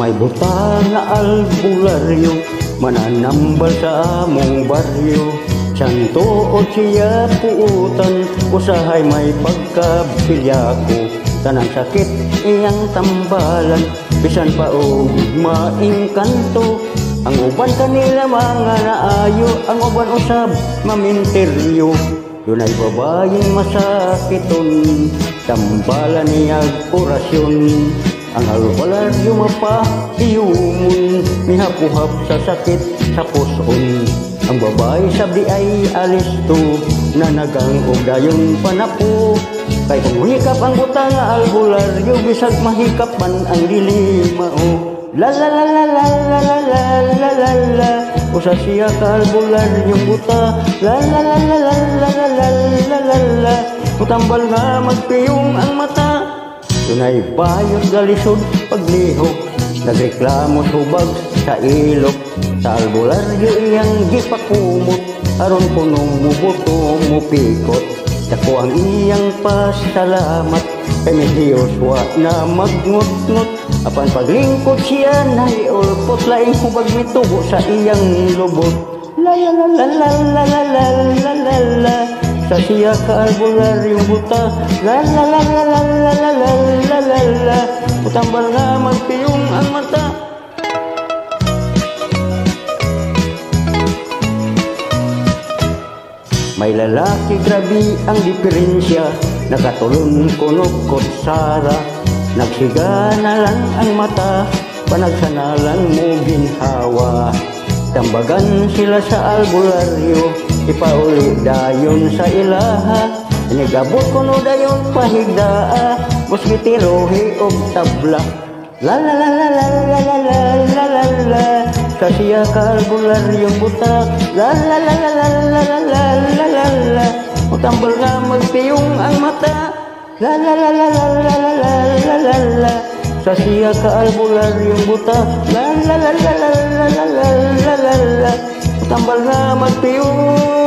May butang na albularyo, mananambal sa among baryo. Santo o siya puutan, usahay may pagkabilya ko. Tanang sakit iyang tambalan, bisan pa o maingkanto. Ang uban kanila mga naayo, ang uban usab maminteryo. Yun ay babayeng masakiton, tambalan niyag orasyon. Ang albularyo mapahiyumon, mihapuhap sa sakit sa puson. Ang babae sabi ay alisto, nanagang og dayon panapo. Kay kung hikap ang buta nga albularyo, bisag mahikapan ang dilimao. La la la la la la la la la la la, usa siya ka albularyo buta. La la la la la la la la la la la, utambal nga magpiyong ang mata. Tunay bayot galisod paglihok, nagreklamo subag sa ilok. Sa albularyo iyang gipakumot, aron punong mubuto mupikot. Dako ang iyang pasalamat, kay may Diyos wa na magngot-ngot. Apan paglingkod siya na iulpot, laing hubag mitubo sa iyang lubot. La la la la la la la la la la la, sa siya ka albularyong buta. La la la la la la la la la la la, utambal nga magpiyong ang mata. May lalaki grabe ang diferensya, nakatulon kunog kutsara. Nagsiga na lang ang mata, panagsana lang mo ginhawa. Tambagan sila sa albularyo, ipauli dayon sa ilaha. Inigabot ko no dayon pahigdaa, muskitirohi og tabla. La la la la la la la la la la la, sa siya ka albularyong buta. La la la la la la la la la la la, utambal nga magpiyong ang mata. La la la la la la la la la la la, sa siya ka albularyong buta. La la la la la la la la la la la, utambal nga magpiyong